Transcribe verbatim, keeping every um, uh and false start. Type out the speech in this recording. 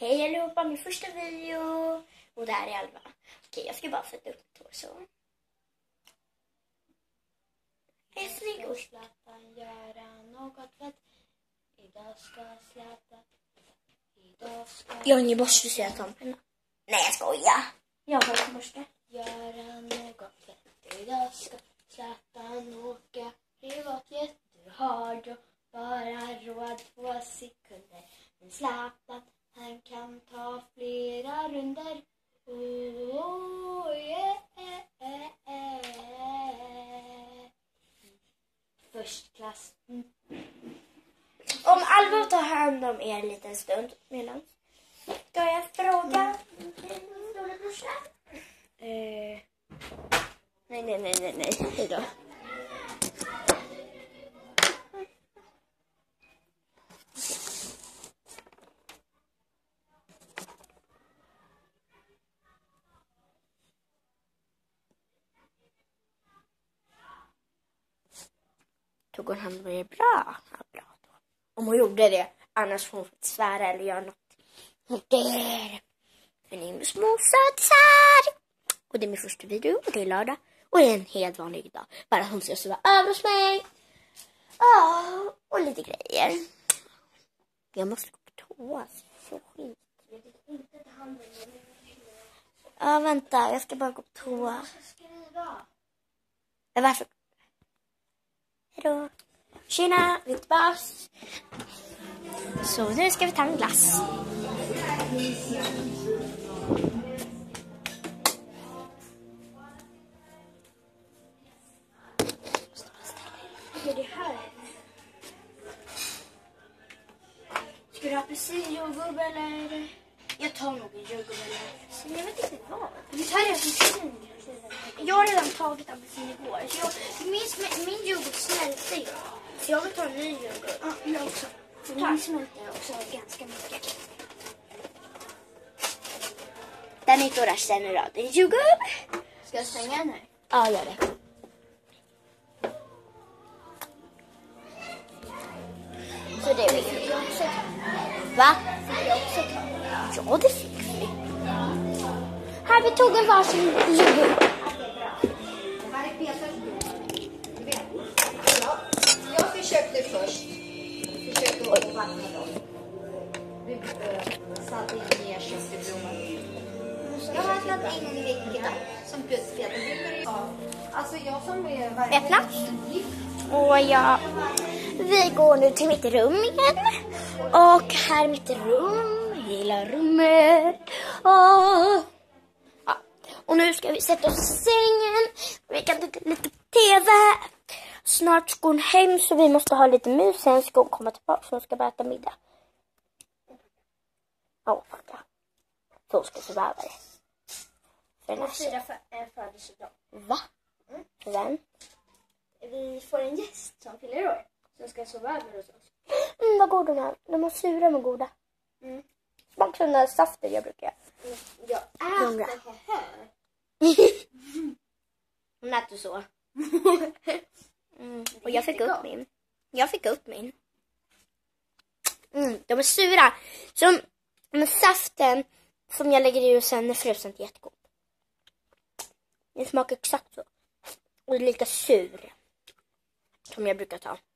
Hej allihopa, min första video. Och det här är Alva. Okej, jag ska bara sätta upp ett tår så. Hej, snygg. Idag ska Zlatan göra något fett. Idag ska Zlatan. Idag ska Jag har ingen borste så jag tar en penna. Nej, jag skojar. Jag har en borste. göra något fett. Idag ska Zlatan åka privatjet. Du har då bara råd två sekunder. Men Zlatan, han kan ta flera runder. Oh, yeah. Först klass. Om Alva tar hand om er en liten stund medan ska jag fråga din storebrorsa? Eh, Nej, nej, nej, nej, nej. Hej då. Tog hon hand om er bra? Ja, bra då. Om hon gjorde det. Annars får hon svära eller göra något. Hon där. För ni är små sötsar. Och det är min första video. Och det är lördag. Och det är en helt vanlig dag. Bara att hon ska sova över hos mig. Ja, och lite grejer. Jag måste gå på toa. Så skit. Ja, vänta. Jag ska bara gå på toa. Ja, varför? Hejdå. Tjena, vi är tillbaka. Så nu ska vi ta en glass. vad är det här? Ska du ha apelsin, jordgubb eller? Jag tar nog en jordgubb eller apelsin. Jag vet inte vad. Vi tar apelsin. Jag har redan tagit apelsin igår. Så jag minns min, min jordgubb smälte ju. Så jag vill ta en ny jordgubb. Ja, jag också. För min smälter också ganska mycket. Den är då resten i rad. En jordgubb. Ska jag stänga nu? Ja, gör det. Så det vill Fick jag också ta? Va? Fick jag också ta? Ja, det fick vi. Här, vi tog en varsin jordgubb. Jag försökte först. Försökte att vattna dem. Du äh, satte in ner kötteblommor. Jag har vattnat en gång i veckan. Som putsfet. Ja. Alltså jag som är verkligen... Öppna. Och ja, vi går nu till mitt rum igen. Och här är mitt rum. Hela rummet. Och, ja. Och nu ska vi sätta oss i sängen. Vi kan titta lite på tv. Snart ska hon hem så vi måste ha lite mus. Sen ska hon komma tillbaka så hon ska bara äta middag. Ja, fakta. Så ska vi vara det. För Jag firar för en födelsedag. Va? Mm. För vem? Vi får en gäst som fyller år. Som ska sova över hos oss. Mm, vad goda de är. De var sura men goda. Mm. Smakar som den där saften jag brukar göra. Jag Hundra. äter på hö. Hon äter så. Mm. Och jag fick upp min. Jag fick upp min. Mm, de är sura. Som med saften som jag lägger i och sen är frusen jättegod. Det smakar exakt så. Och är lika sur. Som jag brukar ta.